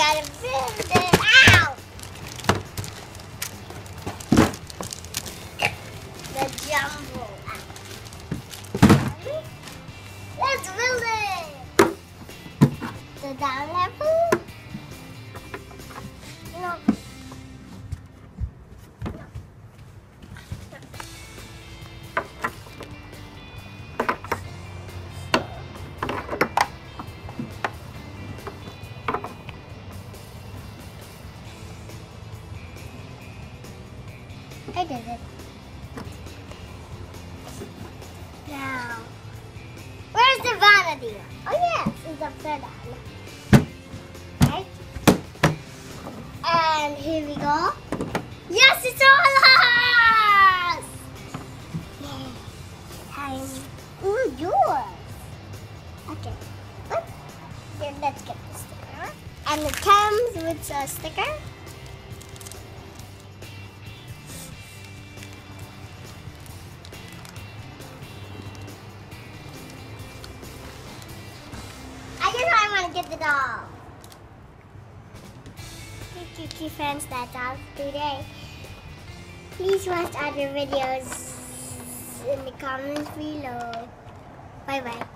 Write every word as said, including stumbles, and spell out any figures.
gotta build it. Ow! The jumbo. Let's build it. The down level. No. I did it. Now, where's the vanity? Oh yes, it's upside down. Right? And here we go. Yes, it's all us! Yay. Time. Ooh, yours. Okay. What? Here, let's get the sticker. And it comes with a sticker. Get it all. Thank you, friends. That's all today. Please watch other videos in the comments below. Bye bye.